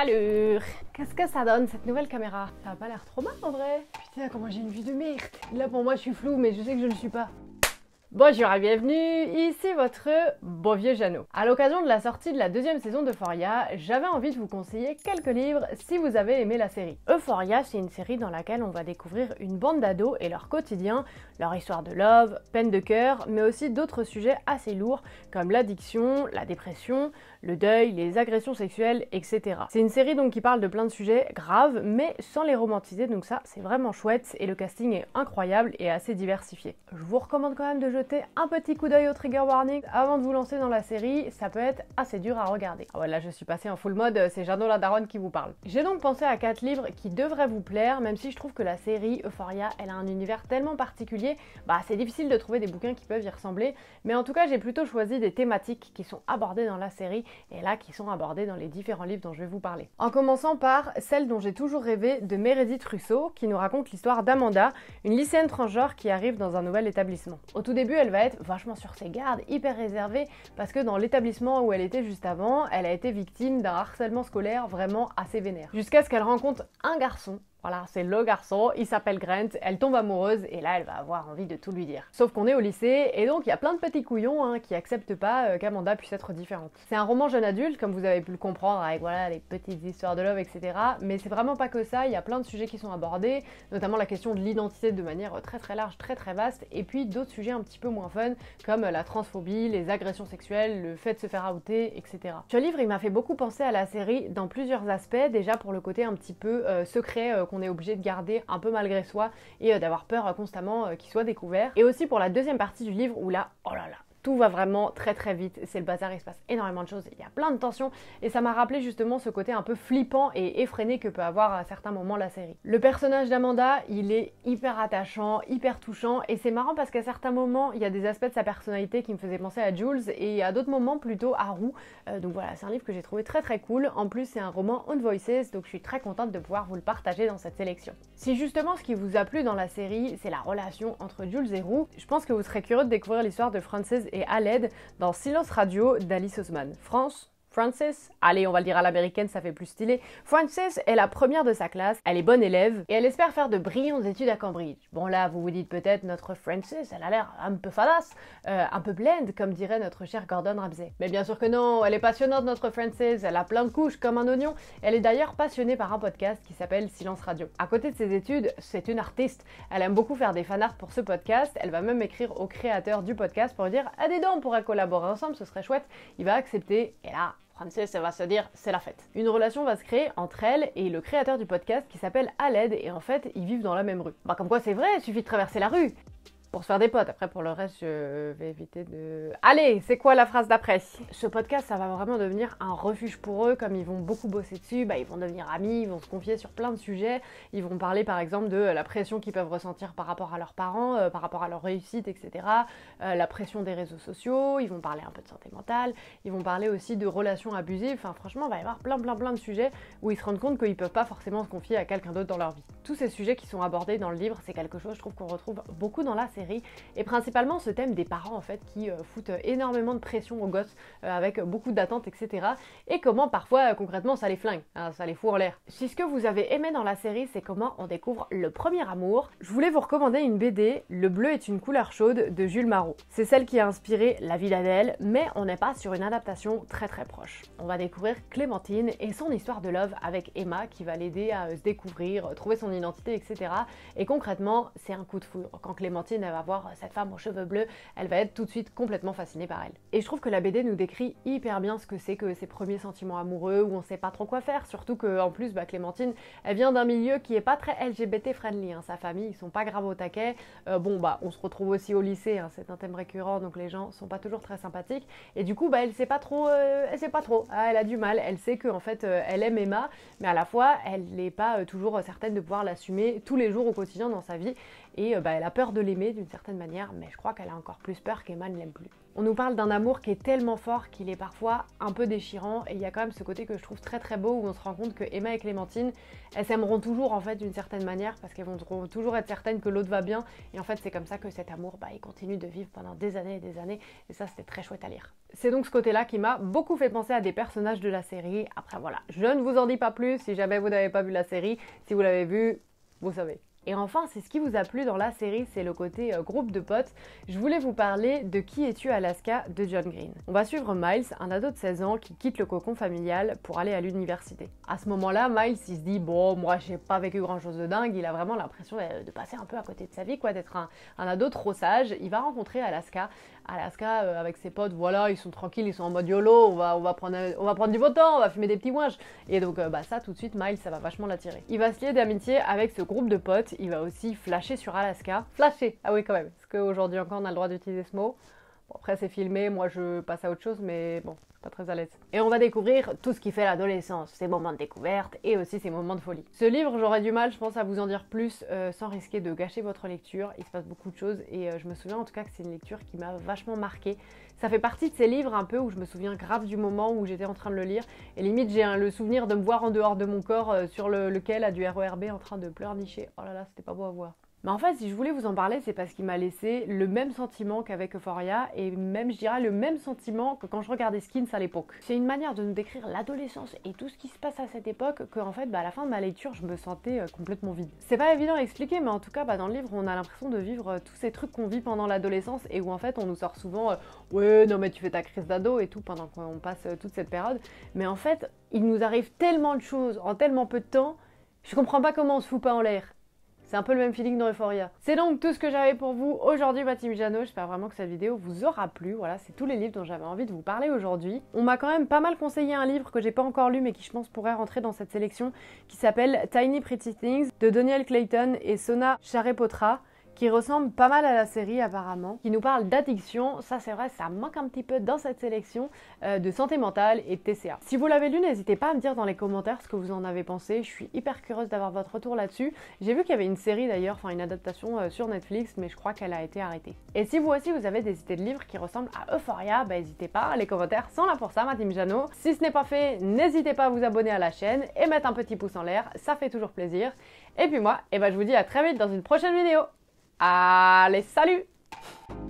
Alors, qu'est-ce que ça donne cette nouvelle caméra? Ça a pas l'air trop mal en vrai. Putain, comment j'ai une vue de merde. Là pour moi je suis floue, mais je sais que je ne le suis pas. Bonjour et bienvenue, ici votre beau vieux Jeannot. À l'occasion de la sortie de la deuxième saison d'Euphoria, j'avais envie de vous conseiller quelques livres si vous avez aimé la série. Euphoria, c'est une série dans laquelle on va découvrir une bande d'ados et leur quotidien, leur histoire de love, peine de cœur, mais aussi d'autres sujets assez lourds comme l'addiction, la dépression, le deuil, les agressions sexuelles, etc. C'est une série donc qui parle de plein de sujets graves, mais sans les romantiser, donc ça c'est vraiment chouette et le casting est incroyable et assez diversifié. Je vous recommande quand même de jeter un petit coup d'œil au trigger warning avant de vous lancer dans la série, ça peut être assez dur à regarder. Ah ouais, là je suis passée en full mode, c'est Jeannot la daronne qui vous parle. J'ai donc pensé à 4 livres qui devraient vous plaire, même si je trouve que la série Euphoria, elle a un univers tellement particulier, c'est difficile de trouver des bouquins qui peuvent y ressembler, mais en tout cas j'ai plutôt choisi des thématiques qui sont abordées dans la série et là qui sont abordées dans les différents livres dont je vais vous parler. En commençant par celle dont j'ai toujours rêvé de Meredith Russo, qui nous raconte l'histoire d'Amanda, une lycéenne transgenre qui arrive dans un nouvel établissement. Au tout début, elle va être vachement sur ses gardes, hyper réservée, parce que dans l'établissement où elle était juste avant, elle a été victime d'un harcèlement scolaire vraiment assez vénère. Jusqu'à ce qu'elle rencontre un garçon. Voilà, c'est le garçon, il s'appelle Grant, elle tombe amoureuse et là elle va avoir envie de tout lui dire. Sauf qu'on est au lycée et donc il y a plein de petits couillons qui acceptent pas qu'Amanda puisse être différente. C'est un roman jeune adulte, comme vous avez pu le comprendre, avec voilà les petites histoires de love, etc. Mais c'est vraiment pas que ça, il y a plein de sujets qui sont abordés, notamment la question de l'identité de manière très large, très vaste, et puis d'autres sujets un petit peu moins fun, comme la transphobie, les agressions sexuelles, le fait de se faire outer, etc. Ce livre il m'a fait beaucoup penser à la série dans plusieurs aspects, déjà pour le côté un petit peu secret, qu'on est obligé de garder un peu malgré soi et d'avoir peur constamment qu'il soit découvert. Et aussi pour la deuxième partie du livre où là, oh là là, tout va vraiment très vite, c'est le bazar, il se passe énormément de choses, il y a plein de tensions et ça m'a rappelé justement ce côté un peu flippant et effréné que peut avoir à certains moments la série. Le personnage d'Amanda, il est hyper attachant, hyper touchant et c'est marrant parce qu'à certains moments, il y a des aspects de sa personnalité qui me faisaient penser à Jules et à d'autres moments plutôt à Rue. Donc voilà, c'est un livre que j'ai trouvé très cool. En plus, c'est un roman on voices, donc je suis très contente de pouvoir vous le partager dans cette sélection. Si justement ce qui vous a plu dans la série, c'est la relation entre Jules et Rue, je pense que vous serez curieux de découvrir l'histoire de Frances et Aled dans Silence Radio d'Alice Oseman. Frances, allez on va le dire à l'américaine, ça fait plus stylé. Frances est la première de sa classe, elle est bonne élève et elle espère faire de brillantes études à Cambridge. Bon là vous vous dites peut-être notre Frances, elle a l'air un peu fadasse, un peu blende comme dirait notre cher Gordon Ramsay. Mais bien sûr que non, elle est passionnante notre Frances, elle a plein de couches comme un oignon. Elle est d'ailleurs passionnée par un podcast qui s'appelle Silence Radio. À côté de ses études, c'est une artiste, elle aime beaucoup faire des fanarts pour ce podcast, elle va même écrire au créateur du podcast pour lui dire « Ah dis donc, on pourrait collaborer ensemble, ce serait chouette », il va accepter et là Frances, elle va se dire c'est la fête. Une relation va se créer entre elle et le créateur du podcast qui s'appelle Aled et en fait ils vivent dans la même rue. Comme quoi c'est vrai, il suffit de traverser la rue pour se faire des potes. Après pour le reste je vais éviter de... Allez, c'est quoi la phrase d'après? Ce podcast ça va vraiment devenir un refuge pour eux, comme ils vont beaucoup bosser dessus, ils vont devenir amis, ils vont se confier sur plein de sujets, ils vont parler par exemple de la pression qu'ils peuvent ressentir par rapport à leurs parents, par rapport à leur réussite, etc. La pression des réseaux sociaux, ils vont parler un peu de santé mentale, ils vont parler aussi de relations abusives, franchement il va y avoir plein de sujets où ils se rendent compte qu'ils peuvent pas forcément se confier à quelqu'un d'autre dans leur vie. Tous ces sujets qui sont abordés dans le livre, c'est quelque chose je trouve qu'on retrouve beaucoup dans la série. Et principalement ce thème des parents en fait qui foutent énormément de pression aux gosses avec beaucoup d'attentes, etc. Et comment parfois concrètement ça les flingue, ça les fout en l'air. Si ce que vous avez aimé dans la série c'est comment on découvre le premier amour, je voulais vous recommander une BD, Le bleu est une couleur chaude de Jules Marot. C'est celle qui a inspiré La vie d'Adèle, mais on n'est pas sur une adaptation très proche. On va découvrir Clémentine et son histoire de love avec Emma qui va l'aider à se découvrir, trouver son identité, etc. Et concrètement c'est un coup de foudre. Quand Clémentine elle va voir cette femme aux cheveux bleus, elle va être tout de suite complètement fascinée par elle. Et je trouve que la BD nous décrit hyper bien ce que c'est que ces premiers sentiments amoureux où on sait pas trop quoi faire, surtout que en plus Clémentine, elle vient d'un milieu qui est pas très LGBT friendly, sa famille, ils sont pas grave au taquet. On se retrouve aussi au lycée, c'est un thème récurrent, donc les gens sont pas toujours très sympathiques. Et du coup, elle sait pas trop, elle a du mal, elle sait que en fait, elle aime Emma, mais à la fois, elle n'est pas toujours certaine de pouvoir l'assumer tous les jours au quotidien dans sa vie. Et elle a peur de l'aimer d'une certaine manière, mais je crois qu'elle a encore plus peur qu'Emma ne l'aime plus. On nous parle d'un amour qui est tellement fort qu'il est parfois un peu déchirant, et il y a quand même ce côté que je trouve très très beau où on se rend compte que Emma et Clémentine, elles s'aimeront toujours en fait d'une certaine manière parce qu'elles vont toujours être certaines que l'autre va bien, et en fait c'est comme ça que cet amour il continue de vivre pendant des années, et ça c'était très chouette à lire. C'est donc ce côté-là qui m'a beaucoup fait penser à des personnages de la série. Après voilà, je ne vous en dis pas plus si jamais vous n'avez pas vu la série, si vous l'avez vue, vous savez. Et enfin, c'est ce qui vous a plu dans la série, c'est le côté groupe de potes. Je voulais vous parler de Qui es-tu Alaska de John Green. On va suivre Miles, un ado de 16 ans qui quitte le cocon familial pour aller à l'université. À ce moment-là, Miles il se dit bon, moi j'ai pas vécu grand chose de dingue, il a vraiment l'impression de passer un peu à côté de sa vie, quoi, d'être un ado trop sage. Il va rencontrer Alaska. Alaska avec ses potes, voilà, ils sont tranquilles, ils sont en mode YOLO, on va prendre du beau temps, on va fumer des petits ouinges. Et donc ça tout de suite, Miles ça va vachement l'attirer. Il va se lier d'amitié avec ce groupe de potes, il va aussi flasher sur Alaska. Flasher, ah oui quand même, parce qu'aujourd'hui encore on a le droit d'utiliser ce mot. Bon, après c'est filmé, moi je passe à autre chose, mais bon, pas très à l'aise. Et on va découvrir tout ce qui fait l'adolescence, ses moments de découverte et aussi ses moments de folie. Ce livre, j'aurais du mal, je pense, à vous en dire plus sans risquer de gâcher votre lecture. Il se passe beaucoup de choses et je me souviens en tout cas que c'est une lecture qui m'a vachement marquée. Ça fait partie de ces livres un peu où je me souviens grave du moment où j'étais en train de le lire. Et limite, j'ai le souvenir de me voir en dehors de mon corps sur le quai là, du RERB en train de pleurnicher. Oh là là, c'était pas beau à voir. Mais en fait, si je voulais vous en parler, c'est parce qu'il m'a laissé le même sentiment qu'avec Euphoria et même, je dirais, le même sentiment que quand je regardais Skins à l'époque. C'est une manière de nous décrire l'adolescence et tout ce qui se passe à cette époque qu'en fait, à la fin de ma lecture, je me sentais complètement vide. C'est pas évident à expliquer, mais en tout cas, dans le livre, on a l'impression de vivre tous ces trucs qu'on vit pendant l'adolescence et où en fait, on nous sort souvent ouais, non mais tu fais ta crise d'ado et tout pendant qu'on passe toute cette période. Mais en fait, il nous arrive tellement de choses en tellement peu de temps, je comprends pas comment on se fout pas en l'air. C'est un peu le même feeling dans Euphoria. C'est donc tout ce que j'avais pour vous aujourd'hui, ma team Jano. J'espère vraiment que cette vidéo vous aura plu. Voilà, c'est tous les livres dont j'avais envie de vous parler aujourd'hui. On m'a quand même pas mal conseillé un livre que j'ai pas encore lu mais qui je pense pourrait rentrer dans cette sélection qui s'appelle Tiny Pretty Things de Doniel Clayton et Sona Charepotra, qui ressemble pas mal à la série apparemment, qui nous parle d'addiction. Ça c'est vrai, ça manque un petit peu dans cette sélection, de santé mentale et de TCA. Si vous l'avez lu, n'hésitez pas à me dire dans les commentaires ce que vous en avez pensé. Je suis hyper curieuse d'avoir votre retour là-dessus. J'ai vu qu'il y avait une série d'ailleurs, enfin une adaptation sur Netflix, mais je crois qu'elle a été arrêtée. Et si vous aussi vous avez des idées de livres qui ressemblent à Euphoria, n'hésitez pas, les commentaires sont là pour ça, ma team Jano. Si ce n'est pas fait, n'hésitez pas à vous abonner à la chaîne et mettre un petit pouce en l'air, ça fait toujours plaisir. Et puis moi, je vous dis à très vite dans une prochaine vidéo. Allez, salut!